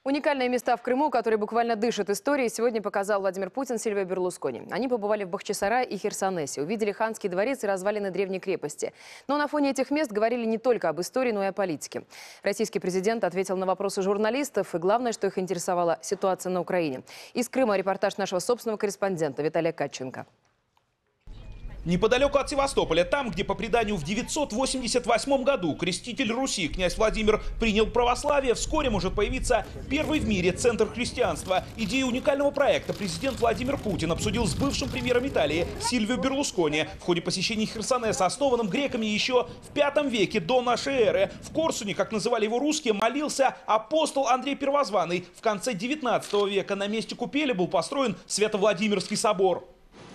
Уникальные места в Крыму, которые буквально дышат историей, сегодня показал Владимир Путин Сильвио Берлускони. Они побывали в Бахчисарае и Херсонесе, увидели ханский дворец и развалины древней крепости. Но на фоне этих мест говорили не только об истории, но и о политике. Российский президент ответил на вопросы журналистов, и главное, что их интересовала ситуация на Украине. Из Крыма репортаж нашего собственного корреспондента Виталия Катченко. Неподалеку от Севастополя, там, где по преданию в 988 году креститель Руси князь Владимир принял православие, вскоре может появиться первый в мире центр христианства. Идею уникального проекта президент Владимир Путин обсудил с бывшим премьером Италии Сильвио Берлускони в ходе посещения Херсонеса, основанным греками еще в V веке до нашей эры. В Корсуне, как называли его русские, молился апостол Андрей Первозванный. В конце 19 века на месте купели был построен Свято-Владимирский собор.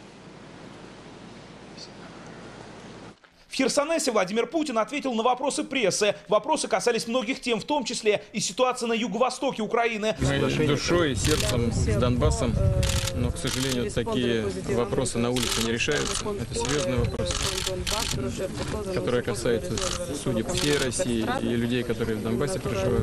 В Херсонесе Владимир Путин ответил на вопросы прессы. Вопросы касались многих тем, в том числе и ситуации на юго-востоке Украины. Мы душой и сердцем с Донбассом, но, к сожалению, такие вопросы на улице не решаются. Это серьезный вопрос, который касается судеб всей России и людей, которые в Донбассе проживают.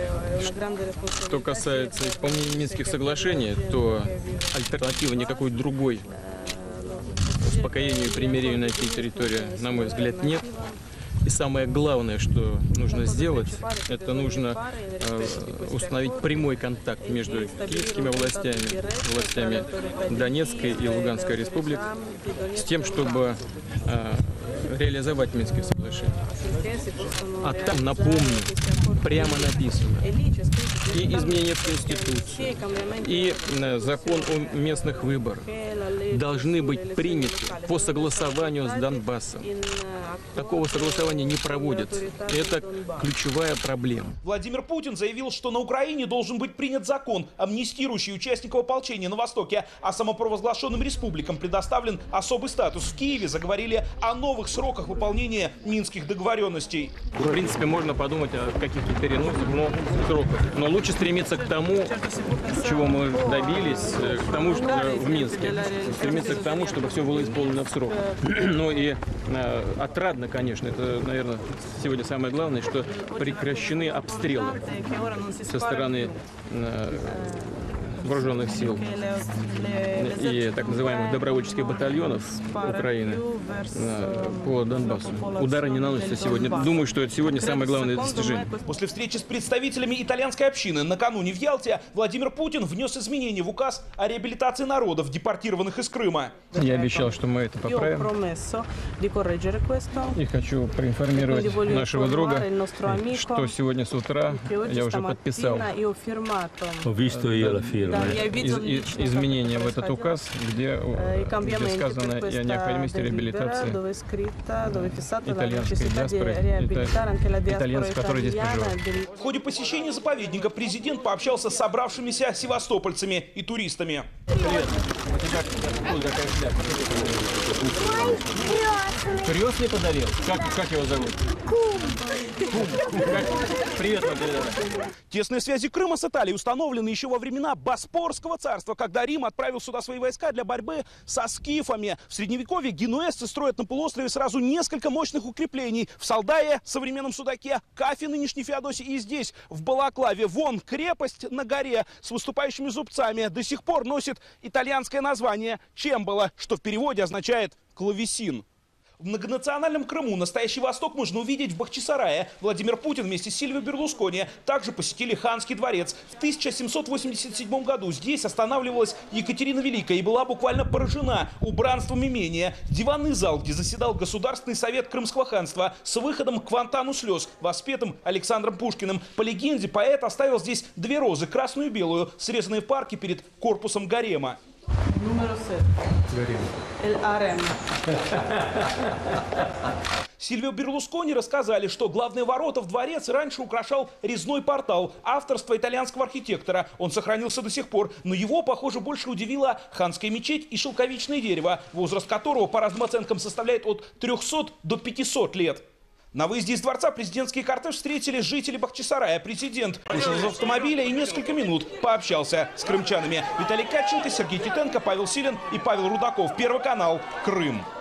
Что касается исполнения Минских соглашений, то альтернативы никакой другой успокоению и примирению на этой территории, на мой взгляд, нет. И самое главное, что нужно сделать, это нужно установить прямой контакт между киевскими властями Донецкой и Луганской республик, с тем, чтобы реализовать Минские соглашения. А там, напомню, прямо написано: и изменения в Конституцию, и закон о местных выборах должны быть приняты по согласованию с Донбассом. Такого согласования не проводится. Это ключевая проблема. Владимир Путин заявил, что на Украине должен быть принят закон, амнистирующий участников ополчения на Востоке, а самопровозглашенным республикам предоставлен особый статус. В Киеве заговорили о новых сроках выполнения минских договоренностей. В принципе, можно подумать о каких-то переносах, сроках. Но лучше стремиться к тому, чего мы добились, к тому, что в Минске. Стремиться к тому, чтобы все было исполнено в срок. Ну и отрадно, конечно, это, наверное, сегодня самое главное, что прекращены обстрелы со стороны вооруженных сил и так называемых добровольческих батальонов Украины по Донбассу. Удары не наносятся сегодня. Думаю, что это сегодня самое главное достижение. После встречи с представителями итальянской общины накануне в Ялте Владимир Путин внес изменения в указ о реабилитации народов, депортированных из Крыма. Я обещал, что мы это поправим. И хочу проинформировать нашего друга, что сегодня с утра я уже подписал изменения в этот указ, где сказано и о необходимости реабилитации итальянской диаспоры, итальянцев, которые здесь проживают. В ходе посещения заповедника президент пообщался с собравшимися севастопольцами и туристами. Привет. Крест мне подарил? Как его зовут? Привет, Владимир. Тесные связи Крыма с Италией установлены еще во времена Боспорского царства, когда Рим отправил сюда свои войска для борьбы со скифами. В Средневековье генуэзцы строят на полуострове сразу несколько мощных укреплений. В Салдае, современном Судаке, Кафе, нынешней Феодосии, и здесь, в Балаклаве. Вон крепость на горе с выступающими зубцами до сих пор носит итальянское название Чембола, что в переводе означает «клавесин». В многонациональном Крыму настоящий Восток можно увидеть в Бахчисарае. Владимир Путин вместе с Сильвио Берлускони также посетили ханский дворец. В 1787 году здесь останавливалась Екатерина Великая и была буквально поражена убранством имения. Диванный зал, где заседал Государственный совет Крымского ханства с выходом к фонтану слез, воспетым Александром Пушкиным. По легенде, поэт оставил здесь две розы, красную и белую, срезанные в парке перед корпусом гарема. Сильвио Берлускони рассказали, что главные ворота в дворец раньше украшал резной портал авторства итальянского архитектора. Он сохранился до сих пор, но его, похоже, больше удивила ханская мечеть и шелковичное дерево, возраст которого по разным оценкам составляет от 300 до 500 лет. На выезде из дворца президентский кортеж встретили жители Бахчисарая. Президент вышел из автомобиля и несколько минут пообщался с крымчанами. Виталий Катченко, Сергей Титенко, Павел Силин и Павел Рудаков. Первый канал. Крым.